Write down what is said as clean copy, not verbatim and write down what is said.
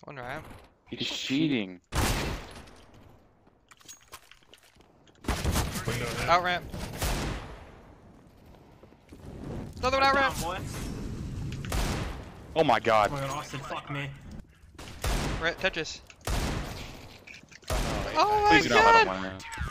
One ramp. He's cheating. Out ramp. Another one out ramp. Oh my god. Oh my god, Austin, fuck me. Right, Tetris. Oh, Oh my please do not let him god! win.